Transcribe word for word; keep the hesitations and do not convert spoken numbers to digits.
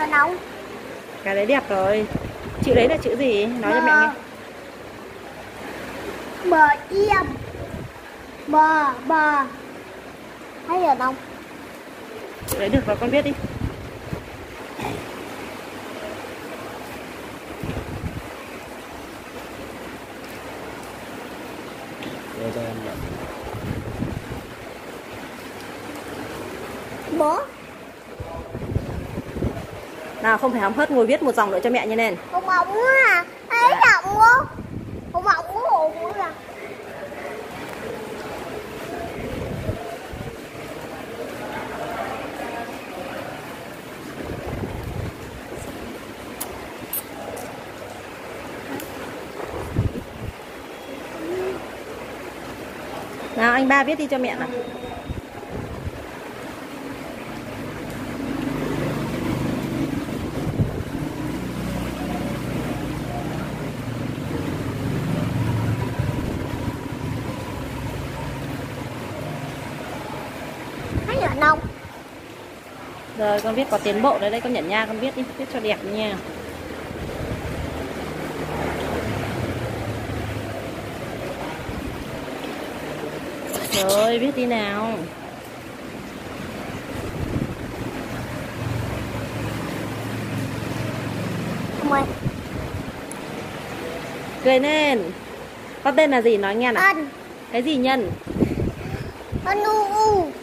không? Cái đấy đẹp rồi. Chữ đấy là chữ gì? Nói cho mẹ nghe. Bờ chim. Bờ bờ. Thấy rồi không? Chữ đấy được rồi, con viết đi. Bố. Nào, không phải hóng hớt, ngồi viết một dòng nữa cho mẹ như này. Không mỏng à. Thấy rộng quá. Không mỏng quá hồn quá à. Nào, anh ba viết đi cho mẹ nào. Thấy rồi không? Rồi, con viết có tiến bộ đấy, đây con nhẩn nha, con viết đi, viết cho đẹp nha. Rồi, viết đi nào. Không ơi. Cười lên. Con tên là gì nói nghe nào. Anh. Cái gì Nhân? Con u u.